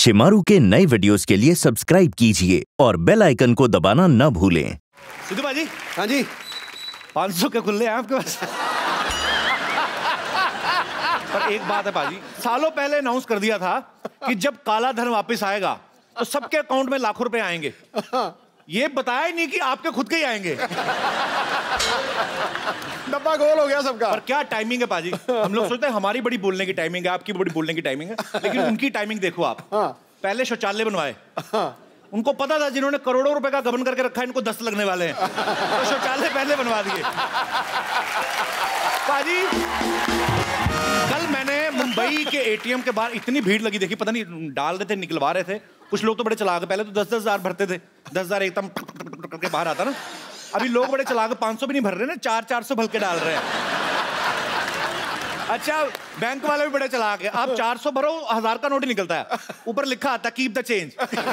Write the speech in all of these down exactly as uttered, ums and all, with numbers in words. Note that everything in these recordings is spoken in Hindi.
शिमारू के नए वीडियोस के लिए सब्सक्राइब कीजिए और बेल आइकन को दबाना न भूलें। सिद्धू भाजी, हाँ जी, पाँच सौ के खुले हैं आपके पास। पर एक बात है भाजी, सालों पहले अनाउंस कर दिया था कि जब काला धन वापस आएगा तो सबके अकाउंट में लाखों रुपए आएंगे। ये बताया ही नहीं कि आपके खुद के ही आएंगे। डब्बा गोल हो गया सबका। पर क्या टाइमिंग है पाजी, हम लोग सोचते हैं हमारी बड़ी बोलने की टाइमिंग है, आपकी बड़ी बोलने की टाइमिंग है, लेकिन उनकी टाइमिंग देखो आप। हाँ। पहले शौचालय बनवाए। हाँ। उनको पता था जिन्होंने करोड़ों रुपए का गबन करके रखा है इनको दस्त लगने वाले हैं, तो शौचालय पहले बनवा दिए। पाजी, कल मैंने मुंबई के एटीएम के बाहर इतनी भीड़ लगी देखी, पता नहीं डाल रहे थे निकलवा रहे थे, कुछ लोग तो बड़े चलाक, पहले तो दस दस हजार भरते थे, दस हजार एकदम करके बाहर आता ना, अभी लोग बड़े चलाक पाँच सौ भी नहीं भर रहे ना, चार चार सौ भर के डाल रहे हैं। अच्छा, बैंक वाले भी बड़े चलाक है, आप चार सौ भरो हजार का नोट ही निकलता है, ऊपर लिखा आता कीप द चेंज।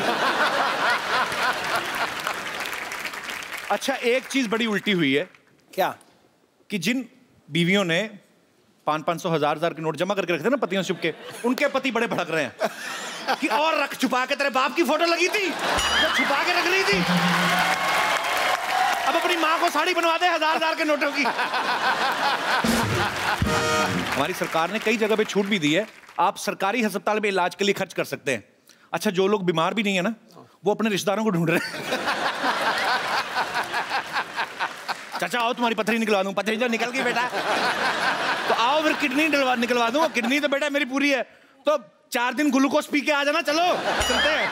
अच्छा, एक चीज बड़ी उल्टी हुई है। क्या? कि जिन बीवियों ने पाँच पाँच सौ हजार हजार के नोट जमा करके रखते ना पतियों से छुप के, उनके पति बड़े भड़क रहे हैं कि और रख, छुपा के, तेरे बाप की फोटो लगी थी तो छुपा के रख ली थी, अब अपनी माँ को साड़ी बनवा दे हजार हजार के नोटों की। हमारी सरकार ने कई जगह पे छूट भी दी है, आप सरकारी अस्पताल में इलाज के लिए खर्च कर सकते हैं। अच्छा, जो लोग बीमार भी नहीं है ना, वो अपने रिश्तेदारों को ढूंढ रहे हैं। चाचा आओ तुम्हारी पथरी निकलवा दूं, पथरी तो निकल गई बेटा, तो आओ फिर किडनी निकलवा दूं, किडनी तो बेटा मेरी पूरी है, तो चार दिन ग्लूकोज पी के आ जाना, चलो चलते हैं।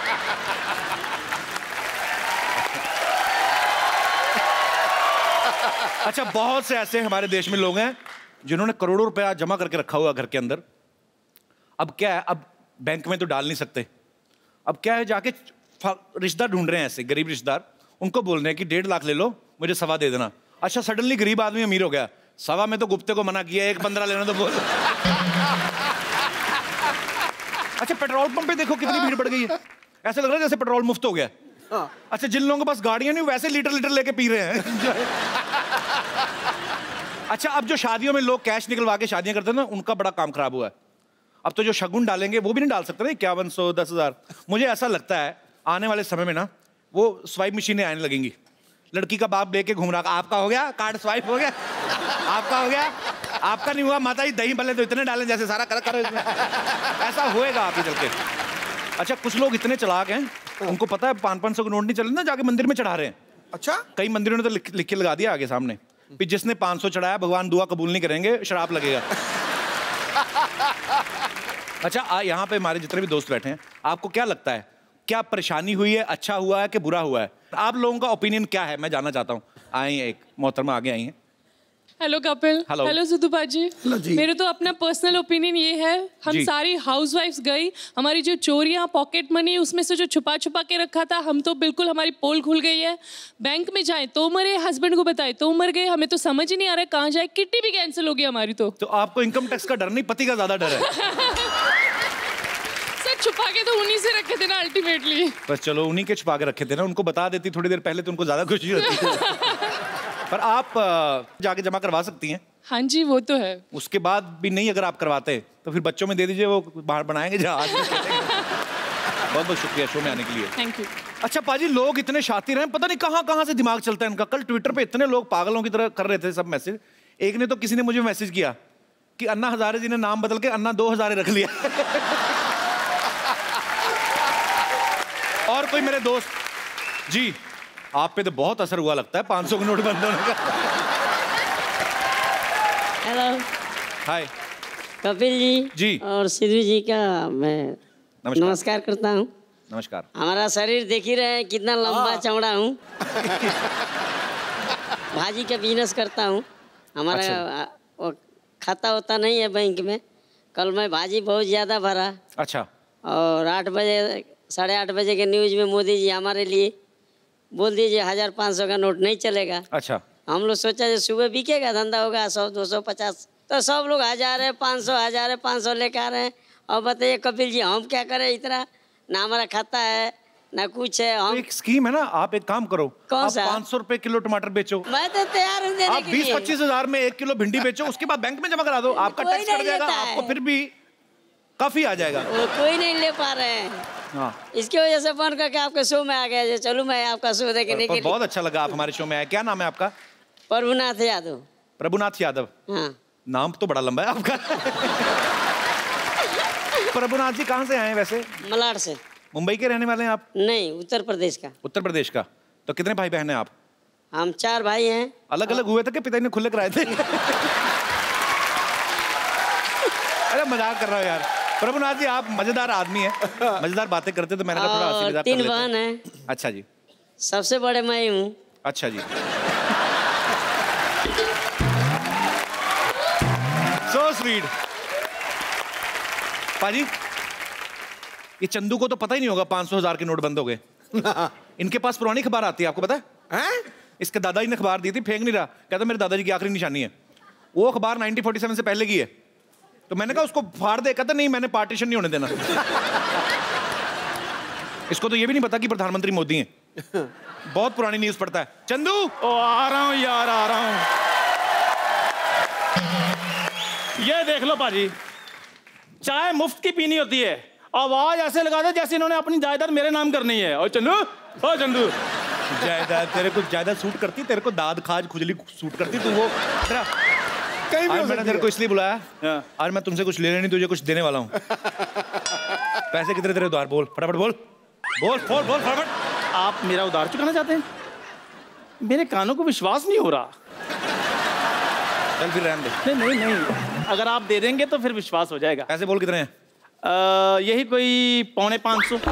अच्छा, बहुत से ऐसे हमारे देश में लोग हैं जिन्होंने करोड़ों रुपया जमा करके रखा हुआ घर के अंदर। अब क्या है, अब बैंक में तो डाल नहीं सकते, अब क्या है, जाके रिश्तेदार ढूंढ रहे हैं, ऐसे गरीब रिश्तेदार, उनको बोल रहे हैं कि डेढ़ लाख ले लो, मुझे सवा दे देना। अच्छा, सडनली गरीब आदमी अमीर हो गया, सवा में तो गुप्ते को मना किया, एक पंद्रह लेना तो बोल। अच्छा, पेट्रोल पंप पे देखो कितनी भीड़ बढ़ गई है, ऐसा लग रहा है जैसे पेट्रोल मुफ्त हो गया। अच्छा, जिन लोगों के पास गाड़ियां नहीं वैसे लीटर लीटर लेके पी रहे हैं। अच्छा, अब जो शादियों में लोग कैश निकलवा के शादियां करते हैं ना, उनका बड़ा काम खराब हुआ है। अब तो जो शगुन डालेंगे वो भी नहीं डाल सकते ना, इक्यावन सौ दस हजार। मुझे ऐसा लगता है आने वाले समय में ना वो स्वाइप मशीनें आने लगेंगी, लड़की का बाप लेके घूम रहा, आपका हो गया कार्ड, स्वाइप हो गया, आपका हो गया, आपका नहीं हुआ, माता जी दही भले तो इतने डालें जैसे सारा कर करो इसमें। ऐसा होएगा आगे चल के। अच्छा, कुछ लोग इतने चलाक हैं, उनको पता है पाँच पाँच सौ के नोट नहीं चले ना, जाके मंदिर में चढ़ा रहे हैं। अच्छा, कई मंदिरों ने तो लिख, लिख के लगा दिया आगे सामने, जिसने पाँच सौ चढ़ाया भगवान दुआ कबूल नहीं करेंगे, श्राप लगेगा। अच्छा, यहाँ पे हमारे जितने भी दोस्त बैठे हैं, आपको क्या लगता है, क्या परेशानी हुई है, अच्छा हुआ है कि बुरा हुआ है? आप लोगों का ओपिनियन क्या है, मैं जानना चाहता हूँ। आई हैं एक मोहतरमा आगे आई हैं। Hello Kapil. Hello hello Sidhu भाजी। मेरे तो अपना पर्सनल ओपिनियन ये है, हम सारी हाउसवाइफ्स गई, हमारी जो चोरियां, पॉकेट मनी, उसमें से जो छुपा छुपा के रखा था, हम तो बिल्कुल, हमारी पोल खुल गई है। बैंक में जाए तो मरे, हस्बैंड को बताए तो मर गए, हमें तो समझ ही नहीं आ रहा है कहाँ जाए, किट्टी भी कैंसिल हो गई हमारी। तो तो आपको इनकम टैक्स का डर नहीं, पति का ज्यादा डर है? छुपा के तो उन्हीं से रखे थे ना अल्टीमेटली। बस चलो, उन्हीं के छुपा के रखे थे ना, उनको बता देती थोड़ी देर पहले तो उनको ज्यादा खुशी होती। पर आप जाके जमा करवा सकती हैं। हाँ जी, वो तो है। उसके बाद भी नहीं अगर आप करवाते तो फिर बच्चों में दे दीजिए, वो बाहर बनाएंगे जहाज। बहुत बहुत शुक्रिया शो में आने के लिए। Thank you. अच्छा पाजी, लोग इतने शातिर हैं, पता नहीं कहाँ कहाँ से दिमाग चलता है इनका। कल ट्विटर पे इतने लोग पागलों की तरह कर रहे थे सब मैसेज। एक ने तो, किसी ने मुझे मैसेज किया कि अन्ना हजारे जी ने नाम बदल के अन्ना दो हजारे रख लिया। और कोई मेरे दोस्त, जी आप पे तो बहुत असर हुआ लगता है पाँच सौ के नोट बंद होने का। हेलो, हाय कपिल जी जी और सिद्धू जी का मैं नमस्कार, नमस्कार करता हूँ। नमस्कार। हमारा शरीर देख ही रहे हैं कितना लंबा चौड़ा हूँ। भाजी का बिजनेस करता हूँ। हमारा अच्छा। वो खाता होता नहीं है बैंक में। कल मैं भाजी बहुत ज़्यादा भरा। अच्छा। और आठ बजे साढ़े आठ बजे के न्यूज़ में मोदी जी हमारे लिए बोल दीजिए हजार पाँच सौ का नोट नहीं चलेगा। अच्छा। हम लोग सोचा जो सुबह बिकेगा, धंधा होगा सौ दो सौ पचास, तो सब लोग हजार है, पाँच सौ हजार है, पाँच सौ लेकर आ रहे हैं। और बताइए कपिल जी, हम क्या करें, इतना ना हमारा खाता है ना कुछ है। हम तो एक स्कीम है ना, आप एक काम करो, कौन आप सा? पाँच सौ रुपए किलो टमाटर बेचो। मैं तो तैयार हूँ देने आप के लिए। बीस पच्चीस हजार में एक किलो भिंडी बेचो, उसके बाद बैंक में जमा करा दो, आपका कोई टैक्स कट नहीं जाएगा, लेता है। आपको फिर भी काफी आ जाएगा। वो कोई नहीं ले पा रहे हैं। हाँ। इसकी वजह से फोन करके आपके शो में आ गया, चलो मैं आपका शो देखने के लिए। बहुत अच्छा लगा आप हमारे शो में आए। क्या नाम है आपका? प्रभुनाथ यादव। प्रभुनाथ यादव। हाँ। नाम तो बड़ा लंबा है आपका। प्रभुनाथ जी कहाँ से आए हैं वैसे? मलाड से। मुंबई के रहने वाले हैं आप? नहीं, उत्तर प्रदेश का। उत्तर प्रदेश का। तो कितने भाई बहन हैं आप? हम चार भाई हैं। अलग अलग हुए थे कि पिताजी ने खुले कराए थे? अरे मजाक कर रहा हूँ यार। प्रभुनाथ जी आप मजेदार आदमी हैं, मजेदार बातें करते तो मैंने कहा थोड़ा हंसी मजाक कर लेते हैं। तीन बहन हैं। अच्छा जी। सबसे बड़े मैं ही हूँ। अच्छा जी। So sweet. पाजी, ये चंदू को तो पता ही नहीं होगा पांच सौ हजार के नोट बंद हो गए। इनके पास पुरानी अखबार आती है, आपको पता है? हैं? इसके दादाजी ने अखबार दी थी, फेंक नहीं रहा, कहता मेरे दादाजी की आखिरी निशानी है। वो अखबार नाइनटीन फोर्टी सेवन से पहले की है। तो मैंने कहा उसको फाड़ दे, कहता नहीं मैंने पार्टीशन नहीं होने देना। इसको तो ये भी नहीं पता कि प्रधानमंत्री मोदी हैं। बहुत पुरानी न्यूज पढ़ता है। चंदू ओ आ रहा हूँ यार, आ रहा हूँ। ये देख लो पाजी, चाय मुफ्त की पीनी होती है, आवाज ऐसे लगा दे जैसे इन्होंने अपनी जायदाद मेरे नाम करनी है। और चंदू, ओ चंदू, जायदाद तेरे को जायदाद सूट करती, तेरे को दाद खाज खुजली सूट करती, तू वो तेरा कहीं भी आज मैंने तेरे को इसलिए बुलाया, आज मैं तुमसे कुछ लेने नहीं, तुझे कुछ देने वाला हूँ। पैसे कितने तेरे उधार? बोल फटाफट, बोल बोल बोल बोल फटाफट। आप मेरा उधार चुकाना चाहते हैं? मेरे कानों को विश्वास नहीं हो रहा। चल फिर रहने दे। नहीं नहीं नहीं, अगर आप दे देंगे तो फिर विश्वास हो जाएगा। पैसे बोल कितने हैं? आ, यही कोई पौने पाँच सौ।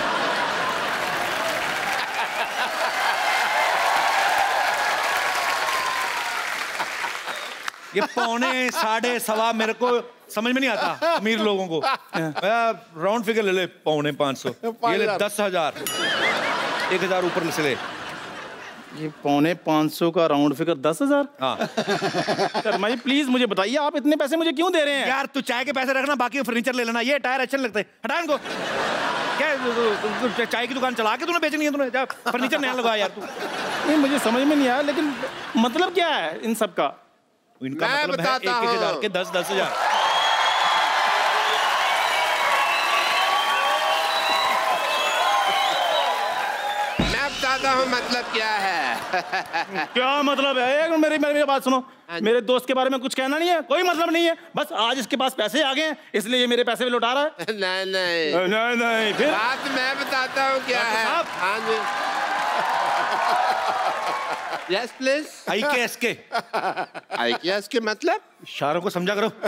ये पौने साढ़े सवा मेरे को समझ में नहीं आता अमीर लोगों को। राउंड फिगर ले ले, पौने पाँच सौ, ये ले दस हजार, एक हजार ऊपर से ले। ये पौने पाँच सौ का राउंड फिगर दस हजार? हाँ। शर्मा जी प्लीज मुझे बताइए, आप इतने पैसे मुझे क्यों दे रहे हैं? यार तू चाय के पैसे रखना, बाकी फर्नीचर ले लेना। ये टायर अच्छे लगते हैं, हटा इनको। क्या चाय की दुकान चला के तूने बेचनी है? तूने फर्नीचर नया लगा यार तू। नहीं मुझे समझ में नहीं आया, लेकिन मतलब क्या है इन सब का? इनका मतलब है एक एक हजार के दस दस हजार। मैं बताता हूँ मतलब क्या है। क्या मतलब है? एक मेरी मेरी बात सुनो, मेरे दोस्त के बारे में कुछ कहना नहीं है, कोई मतलब नहीं है, बस आज इसके पास पैसे आ गए इसलिए ये मेरे पैसे भी लौटा रहा है। नहीं नहीं नहीं नहीं फिर बात मैं बताता हूँ क्या है। हाँ जी, यस प्लीज। आई के एस के आई के एस के मतलब? इशारों को समझा करो।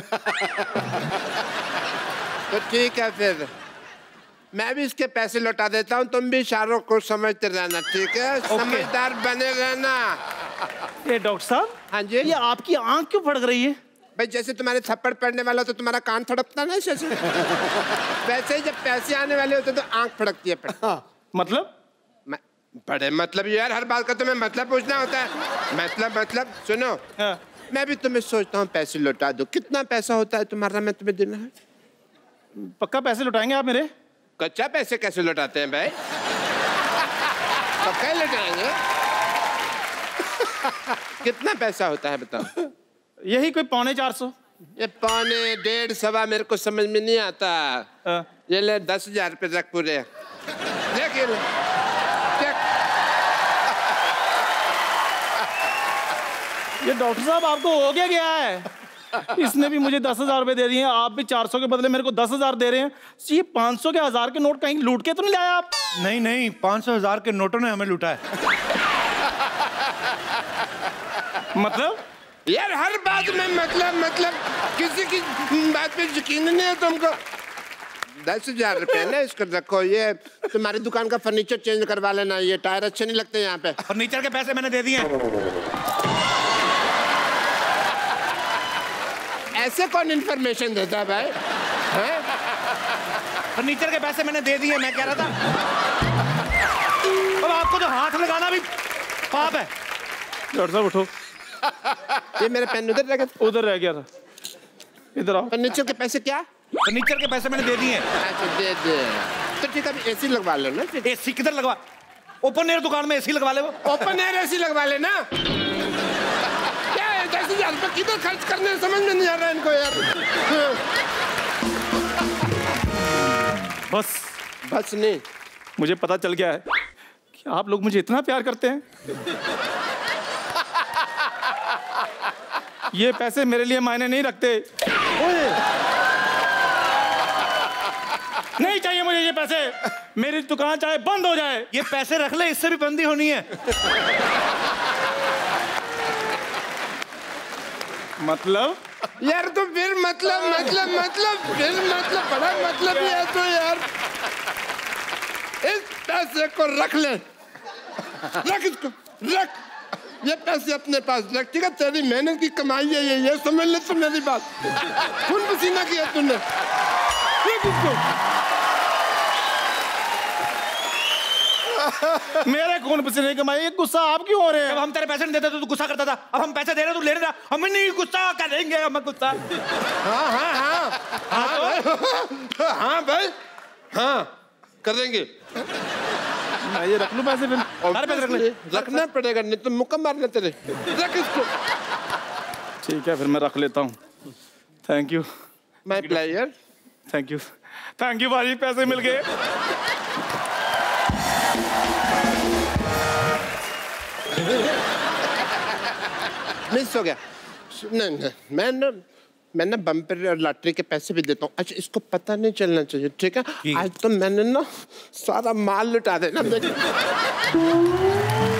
तो ठीक है, फिर मैं भी इसके पैसे लौटा देता हूँ, तुम भी इशारों को समझते रहना, ठीक है? समझदार बने रहना। ये डॉक्टर साहब, हाँ जी, ये आपकी आंख क्यों फड़क रही है? भाई जैसे तुम्हारे थप्पड़ पड़ने वाला तो तुम्हारा कान फड़कता ना, ऐसे वैसे ही जब पैसे आने वाले होते तो आंख फड़कती है। मतलब? बड़े मतलब यार, हर बात का तुम्हें मतलब पूछना होता है। मतलब मतलब सुनो, हाँ। मैं भी तुम्हें सोचता हूँ पैसे लौटा दो। कितना पैसा होता है तुम्हारा, मैं तुम्हें देना है? पक्का पैसे लौटाएंगे आप मेरे? कच्चा पैसे कैसे लौटाते हैं भाई? पक्का लौटाएंगे। कितना पैसा होता है बताओ? यही कोई पौने चार सौ। ये पौने डेढ़ सवा मेरे को समझ में नहीं आता। हाँ। ये ले दस हजार रुपये रख पूरे, देखिए ये डॉक्टर साहब आपको हो गया गया है? इसने भी मुझे दस हजार रुपए दे दिए, आप भी चार सौ के बदले मेरे को दस हजार दे रहे हैं। ये पाँच सौ के हजार के नोट कहीं लूट के तो नहीं लाया आप? नहीं नहीं, पाँच सौ हजार के नोटों ने हमें लूटा है। मतलब? यार हर बात में मतलब मतलब किसी की बात पे यकीन नहीं है तुमको। दस हजार रुपये ना इसको रखो, ये तुम्हारी दुकान का फर्नीचर चेंज करवा लेना, ये टायर अच्छे नहीं लगते यहाँ पे। फर्नीचर के पैसे मैंने दे दिए। ऐसे कौन इन्फॉर्मेशन देता है भाई? हैं? फर्नीचर के पैसे मैंने दे दिए, मैं कह रहा था। अब आपको तो हाथ लगाना भी पाप है। डॉक्टर साहब उठो। ये मेरे पेन उधर रह गया। उधर रह गया था, इधर आओ। फर्नीचर के पैसे क्या? फर्नीचर के पैसे मैंने दे दिए। अच्छा दे दे, तो ठीक है एसी लगवा लो ना। एसी किधर लगवा? ओपन एयर दुकान में एसी लगवा ले। वो ओपन एयर एसी लगवा लेना। क्या है दस हजार रुपये किधर खर्च करने, समझ में नहीं आ रहा इनको यार। बस बस नहीं, मुझे पता चल गया है कि आप लोग मुझे इतना प्यार करते हैं। ये पैसे मेरे लिए मायने नहीं रखते। नहीं चाहिए मुझे ये पैसे, मेरी दुकान चाहे बंद हो जाए। ये पैसे रख ले, इससे भी बंदी होनी है। मतलब यार तो फिर मतलब मतलब मतलब फिर मतलब बड़ा मतलब ही है तो यार, इस पैसे को रख ले, रख इसको, रख ये पैसे अपने पास रख, ठीक है? तेरी मेहनत की कमाई है ये, ये समझ ले तू मेरी बात। खून पसीना किया तूने, रख इसको। मेरे खून पसीने कमाई, ये गुस्सा आप क्यों हो रहे हैं? जब हम तेरे पैसे नहीं देते तो तू गुस्सा करता था, अब हम पैसे दे रहे तू ले रहा, हम नहीं गुस्सा करेंगे, हम गुस्सा। हाँ हाँ हाँ हाँ भाई, हाँ भाई हाँ करेंगे। मैं ये रख लूं पैसे फिर? सारे पैसे रख ले, रखना पड़ेगा नहीं तो मुक्का मारना तेरे। रख इसको। ठीक है फिर मैं रख लेता हूँ। Thank you my player. Thank you thank you भाई, पैसे मिल गए। मिस हो गया। नहीं नहीं मैं ना मैं ना बम्पर और लॉटरी के पैसे भी देता हूँ। अच्छा इसको पता नहीं चलना चाहिए, ठीक है? आज तो मैंने ना सारा माल लुटा देना।